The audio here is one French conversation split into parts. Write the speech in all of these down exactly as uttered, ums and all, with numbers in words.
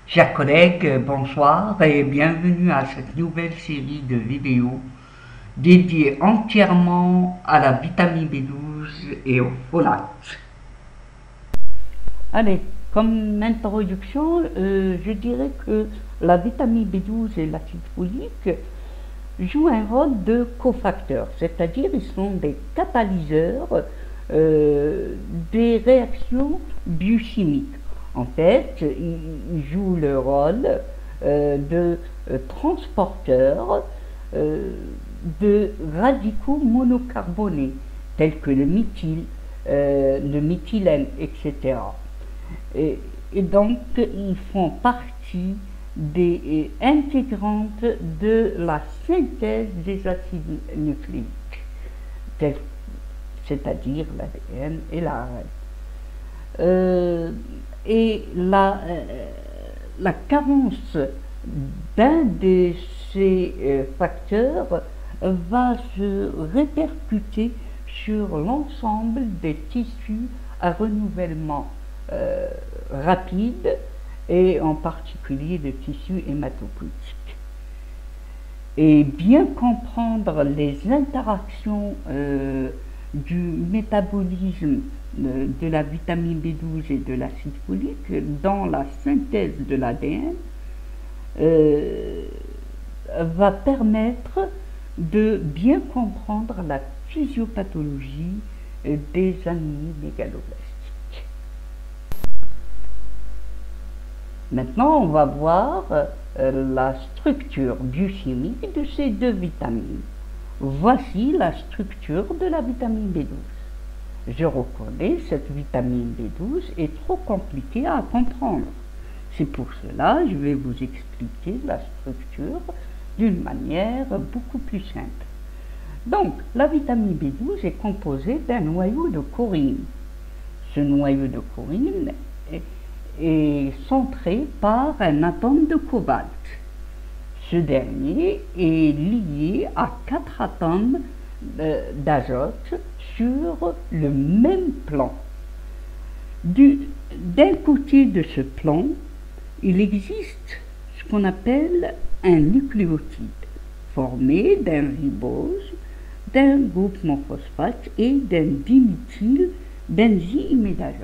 Chers collègues, bonsoir et bienvenue à cette nouvelle série de vidéos dédiée entièrement à la vitamine B douze et au folate. Allez, comme introduction, euh, je dirais que la vitamine B douze et l'acide folique jouent un rôle de cofacteur, c'est-à-dire ils sont des catalyseurs euh, des réactions biochimiques. En fait, ils jouent le rôle euh, de euh, transporteur euh, de radicaux monocarbonés, tels que le méthyle, euh, le méthylène, et cetera. Et, et donc, ils font partie des euh, intégrantes de la synthèse des acides nucléiques, c'est-à-dire l'A D N et l'A R N. Euh, et la, euh, la carence d'un de ces euh, facteurs va se répercuter sur l'ensemble des tissus à renouvellement euh, rapide et en particulier le tissu hématopoïétique. Et bien comprendre les interactions euh, du métabolisme de la vitamine B douze et de l'acide folique dans la synthèse de l'A D N euh, va permettre de bien comprendre la physiopathologie des anémies mégaloblastiques. Maintenant, on va voir euh, la structure biochimique de ces deux vitamines. Voici la structure de la vitamine B douze. Je reconnais, cette vitamine B douze est trop compliquée à comprendre. C'est pour cela que je vais vous expliquer la structure d'une manière beaucoup plus simple. Donc, la vitamine B douze est composée d'un noyau de chorine. Ce noyau de chorine est, est centré par un atome de cobalt. Ce dernier est lié à quatre atomes d'azote sur le même plan. D'un côté de ce plan, il existe ce qu'on appelle un nucléotide, formé d'un ribose, d'un groupement phosphate et d'un diméthyle benzimidazole.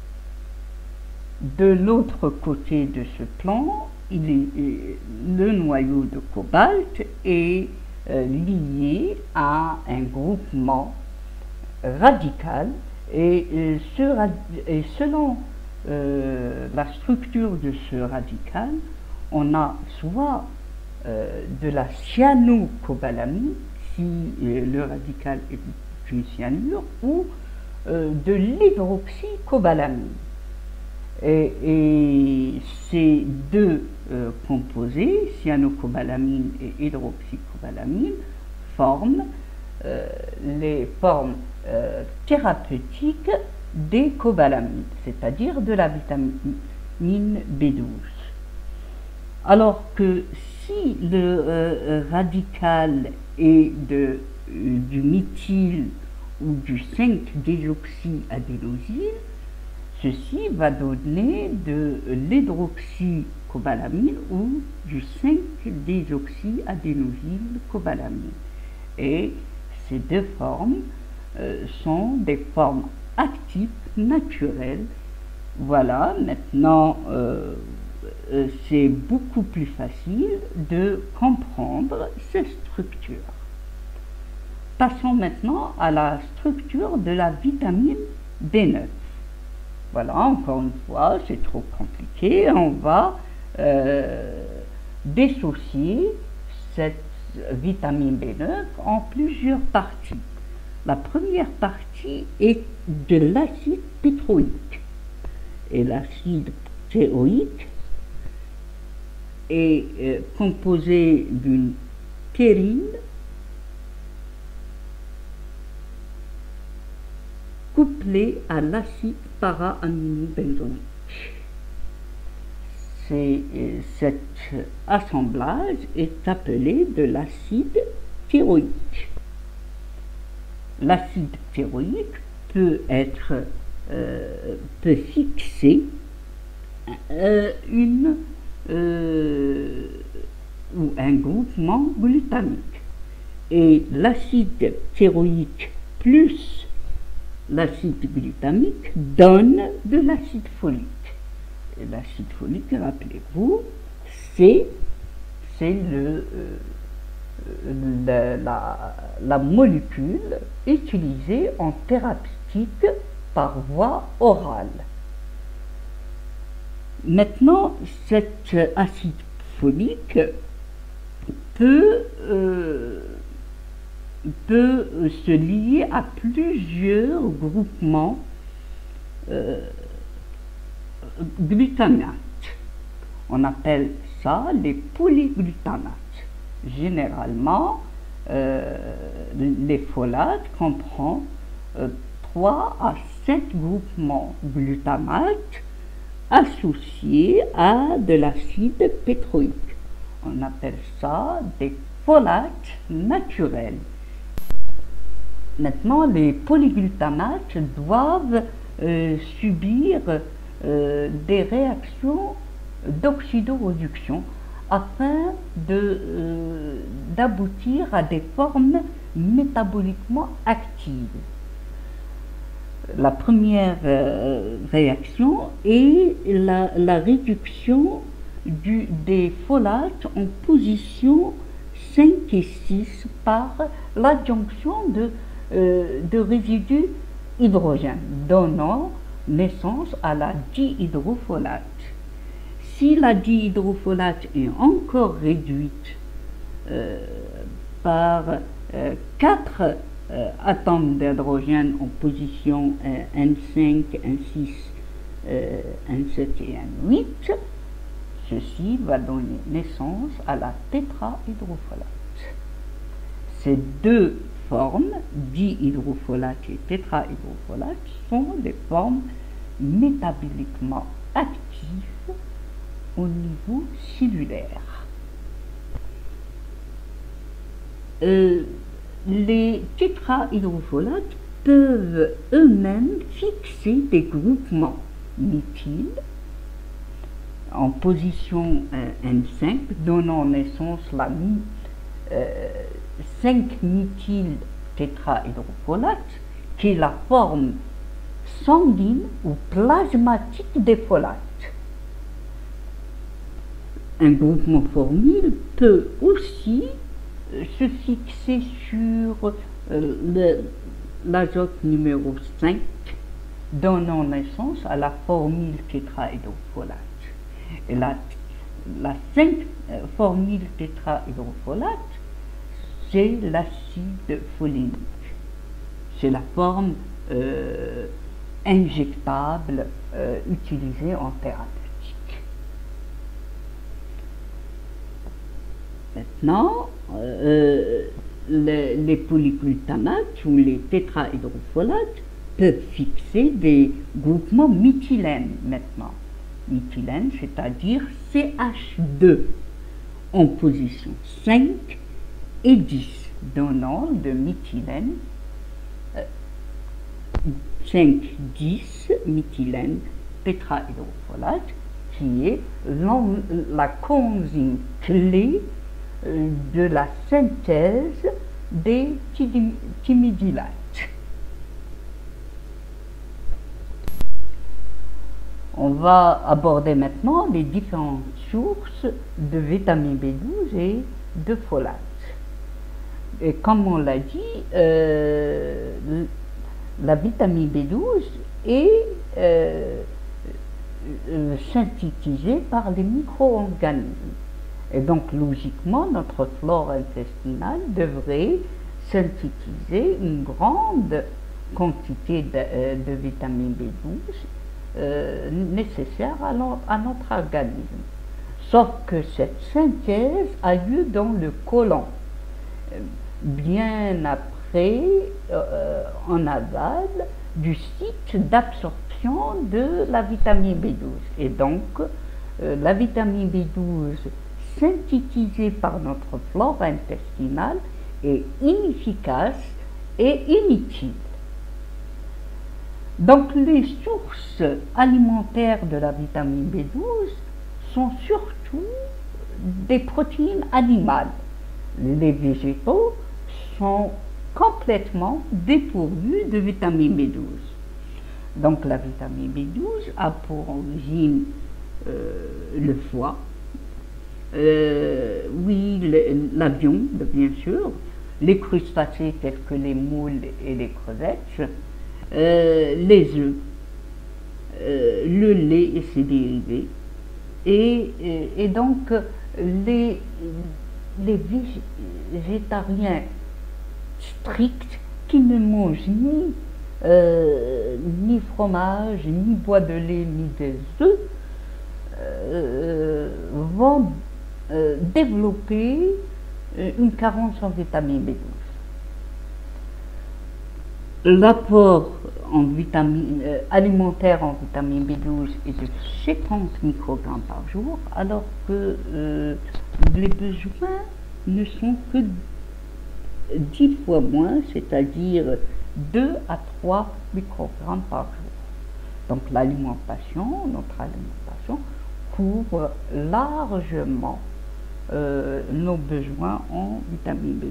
De l'autre côté de ce plan, il est, le noyau de cobalt est euh, lié à un groupement radical et, euh, ce, et selon euh, la structure de ce radical, on a soit euh, de la cyanocobalamine, si euh, le radical est une cyanure, ou euh, de l'hydroxycobalamine. Et, et ces deux euh, composés, cyanocobalamine et hydroxycobalamine, forment euh, les formes euh, thérapeutiques des cobalamines, c'est-à-dire de la vitamine B douze. Alors que si le euh, radical est de, euh, du méthyle ou du cinq désoxyadénosine, ceci va donner de l'hydroxycobalamine ou du cinq désoxyadénosine cobalamine. Et ces deux formes euh, sont des formes actives naturelles. Voilà, maintenant euh, euh, c'est beaucoup plus facile de comprendre ces structures. Passons maintenant à la structure de la vitamine B neuf. Voilà, encore une fois, c'est trop compliqué. On va euh, dissocier cette vitamine B neuf en plusieurs parties. La première partie est de l'acide pétroïque. Et l'acide pétroïque est euh, composé d'une périne couplée à l'acide para-aminobenzonique. Euh, cet assemblage est appelé de l'acide thyroïque. L'acide thyroïque peut être euh, peut fixer euh, une euh, ou un groupement glutamique. Et l'acide thyroïque plus l'acide glutamique donne de l'acide folique. Et l'acide folique, rappelez-vous, c'est le, euh, la, la, la molécule utilisée en thérapeutique par voie orale. Maintenant, cet acide folique peut, euh, peut se lier à plusieurs groupements euh, glutamates. On appelle ça les polyglutamates. Généralement, euh, les folates comprennent euh, trois à sept groupements glutamates associés à de l'acide pétroïque. On appelle ça des folates naturels. Maintenant, les polyglutamates doivent euh, subir euh, des réactions d'oxydoréduction afin de, euh, d'aboutir à des formes métaboliquement actives. La première euh, réaction est la, la réduction du, des folates en position cinq et six par l'adjonction de, euh, de résidus hydrogène, donnant naissance à la dihydrofolate. Si la dihydrofolate est encore réduite euh, par euh, quatre euh, atomes d'hydrogène en position euh, N cinq, N six, euh, N sept et N huit, ceci va donner naissance à la tétrahydrofolate. Ces deux formes, dihydrofolate et tétrahydrofolate, sont des formes métaboliquement actives au niveau cellulaire. Euh, les tétrahydrofolates peuvent eux-mêmes fixer des groupements méthyl en position euh, N cinq, donnant naissance à la euh, cinq méthyl tétrahydrofolate, qui est la forme sanguine ou plasmatique des folates. Un groupement formyle peut aussi se fixer sur euh, l'azote numéro cinq, donnant naissance à la formyle tétrahydrofolate. Et la, la cinq euh, formyle tétrahydrofolate, c'est l'acide folinique. C'est la forme euh, injectable euh, utilisée en thérapeutique. Maintenant, euh, les, les polyglutamates ou les tétrahydrofolates peuvent fixer des groupements méthylènes maintenant. Méthylène, c'est-à-dire C H deux en position cinq et dix, donnant de méthylène euh, cinq dix méthylène tétrahydrofolate, qui est la coenzyme clé euh, de la synthèse des thymidulates. On va aborder maintenant les différentes sources de vitamine B douze et de folate. Et comme on l'a dit, euh, la vitamine B douze est euh, synthétisée par les micro-organismes. Et donc, logiquement, notre flore intestinale devrait synthétiser une grande quantité de, euh, de vitamine B douze euh, nécessaire à, no, à notre organisme. Sauf que cette synthèse a lieu dans le côlon, bien après, euh, en aval, du site d'absorption de la vitamine B douze. Et donc, euh, la vitamine B douze synthétisée par notre flore intestinale est inefficace et inutile. Donc, les sources alimentaires de la vitamine B douze sont surtout des protéines animales. Les végétaux sont complètement dépourvus de vitamine B douze. Donc la vitamine B douze a pour origine euh, le foie, euh, oui, le, la viande, bien sûr, les crustacés tels que les moules et les crevettes, euh, les œufs, euh, le lait et ses dérivés, et, et, et donc les, les végétariens stricts qui ne mangent ni, euh, ni fromage, ni bois de lait, ni des œufs, euh, vont euh, développer une carence en vitamine B douze. L'apport en vitamine, euh, alimentaire en vitamine B douze est de cinquante microgrammes par jour, alors que euh, les besoins ne sont que dix fois moins, c'est-à-dire deux à trois microgrammes par jour. Donc l'alimentation, notre alimentation, couvre largement euh, nos besoins en vitamine B douze.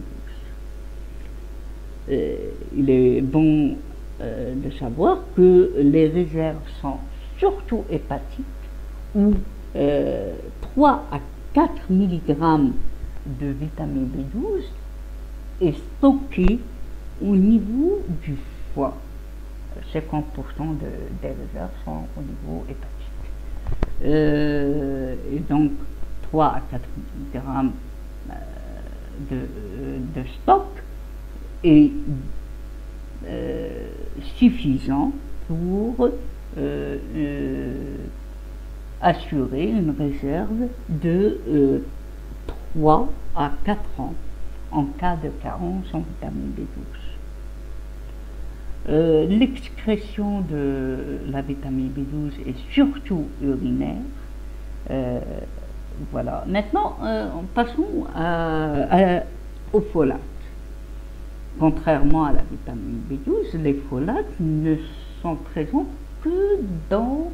Euh, il est bon euh, de savoir que les réserves sont surtout hépatiques, où euh, trois à quatre milligrammes de vitamine B douze est stocké au niveau du foie. cinquante pour cent de, des réserves sont au niveau hépatique. Euh, et donc trois à quatre milligrammes euh, de, de stock est euh, suffisant pour euh, euh, assurer une réserve de euh, trois à quatre ans en cas de carence en vitamine B douze. Euh, L'excrétion de la vitamine B douze est surtout urinaire. Euh, voilà. Maintenant, euh, passons à, à, au folate. Contrairement à la vitamine B douze, les folates ne sont présents que dans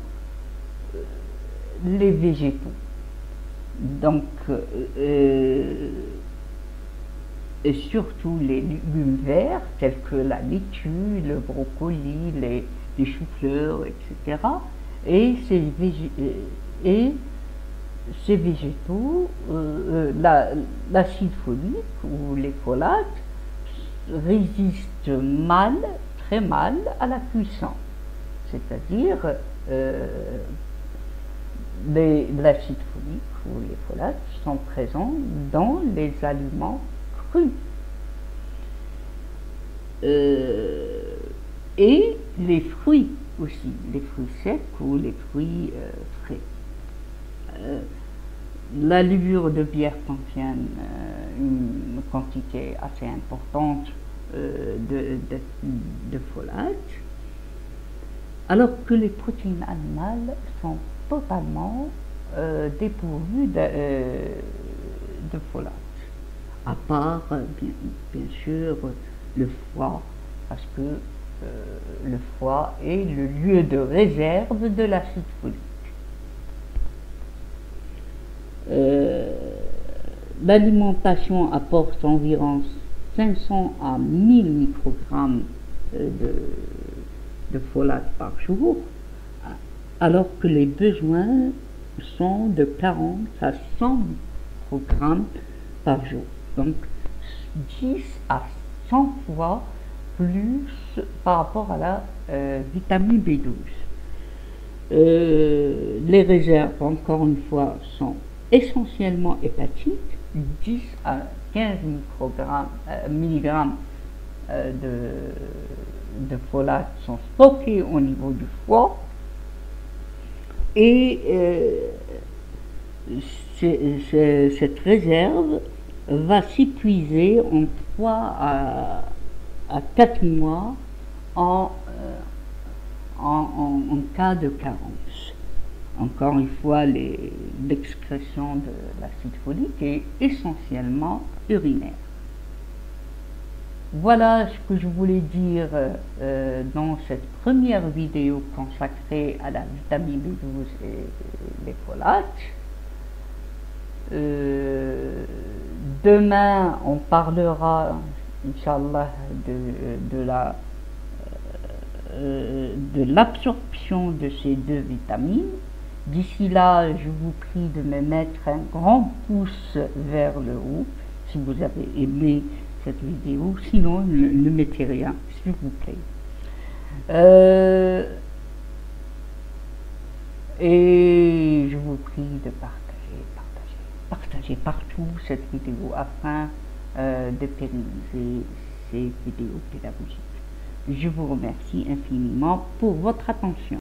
les végétaux. Donc, euh, et surtout les légumes verts tels que la laitue, le brocoli, les, les choux-fleurs, et cetera. Et ces, végé et ces végétaux, euh, l'acide la, folique ou les folates résistent mal, très mal à la cuisson. C'est-à-dire euh, l'acide folique ou les folates sont présents dans les aliments crus. Euh, et les fruits aussi, les fruits secs ou les fruits euh, frais. Euh, la levure de bière contient euh, une quantité assez importante euh, de, de, de folate, alors que les protéines animales sont totalement euh, dépourvues de, euh, de folate. À part, bien, bien sûr, le foie, parce que euh, le foie est le lieu de réserve de l'acide folique. Euh, L'alimentation apporte environ cinq cents à mille microgrammes de, de folate par jour, alors que les besoins sont de quarante à cent microgrammes par jour. Donc dix à cent fois plus par rapport à la euh, vitamine B douze. Euh, les réserves, encore une fois, sont essentiellement hépatiques, dix à quinze microgrammes, euh, milligrammes euh, de, de folate sont stockés au niveau du foie, et euh, c c cette réserve va s'épuiser en trois à quatre mois en, euh, en, en, en cas de carence. Encore une fois, l'excrétion de l'acide folique est essentiellement urinaire. Voilà ce que je voulais dire euh, dans cette première vidéo consacrée à la vitamine B douze et les folates. Demain, on parlera, Inch'Allah, de, de la euh, de l'absorption de ces deux vitamines. D'ici là, je vous prie de me mettre un grand pouce vers le haut si vous avez aimé cette vidéo. Sinon, ne, ne mettez rien, s'il vous plaît. Euh, et je vous prie de partager, partager, partager partout cette vidéo afin euh, de pérenniser ces vidéos pédagogiques. Je vous remercie infiniment pour votre attention.